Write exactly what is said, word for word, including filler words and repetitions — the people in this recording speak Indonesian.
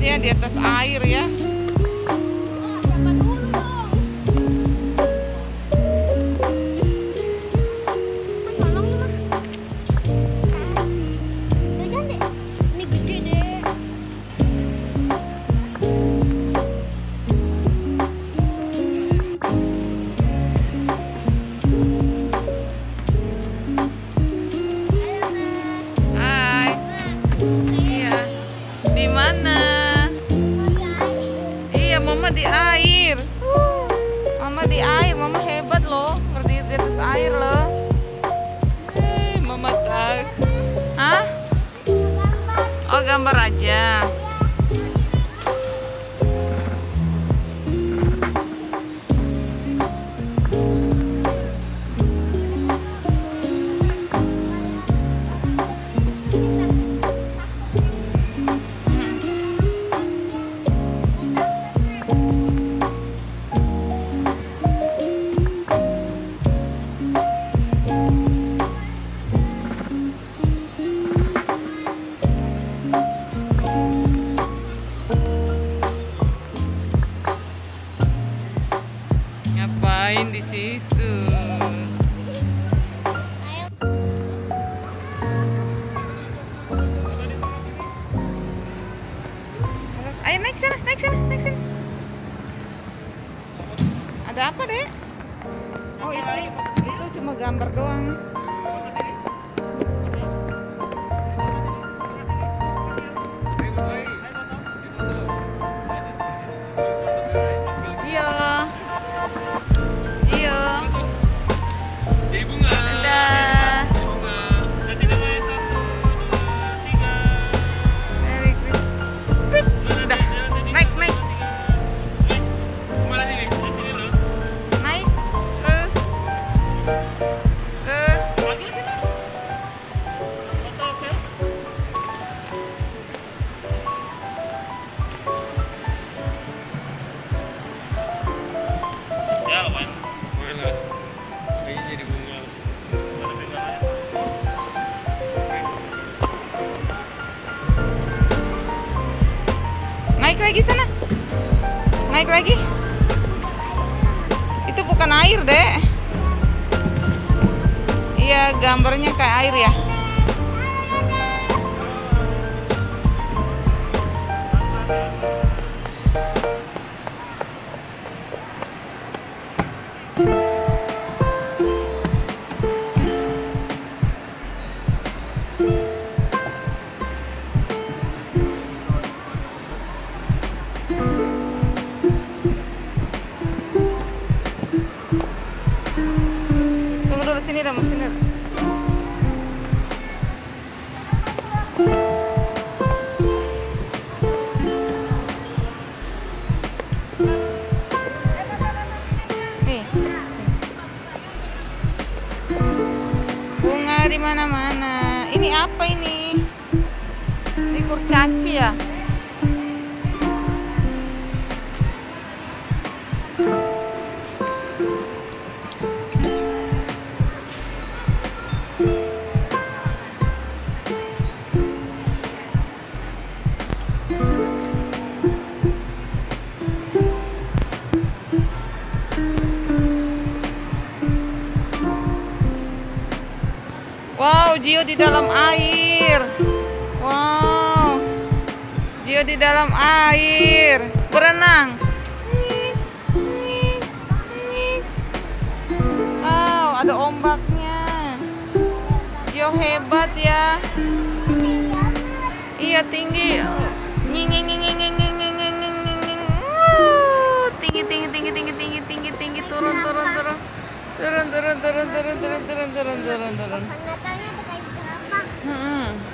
ya di atas air ya. Mama di air, mama di air, mama hebat loh, berdiri di atas air loh. Hei, mama tak, hah? Oh gambar aja. Ngapain di situ? Ayo naik sana, naik sana, naik sana. Ada apa, Dek? Oh, itu, itu cuma gambar doang. Naik lagi sana. Naik lagi. Itu bukan air, Dek. Iya, gambarnya kayak air ya. Sini dah, sini. Nih. Bunga di mana-mana. Ini apa ini? Ini kurcaci ya? Wow, Gio di dalam air. Wow, Gio di dalam air berenang. Wow, ada ombaknya. Gio hebat ya. Iya tinggi. Nying nying nying nying nying nying nying nying nying nying. Wow, tinggi tinggi tinggi tinggi tinggi tinggi tinggi turun turun turun. Turun turun turun turun turun turun turun turun turun. Tanya-tanya pakai berapa? Hmm.